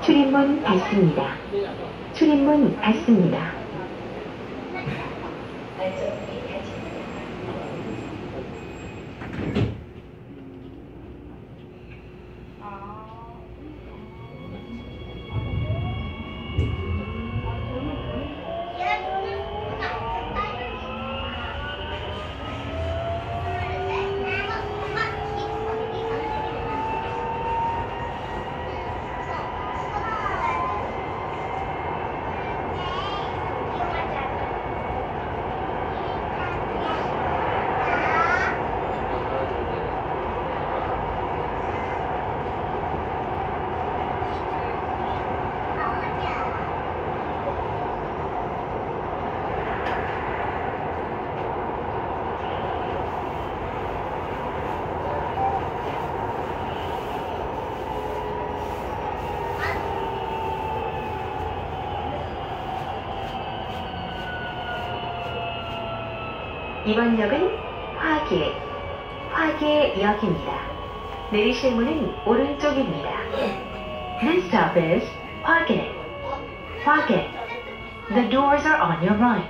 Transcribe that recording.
출입문 닫습니다. 출입문 닫습니다. 이번 역은 화계역입니다. 내리실 문은 오른쪽입니다. This stop is 화계. The doors are on your right.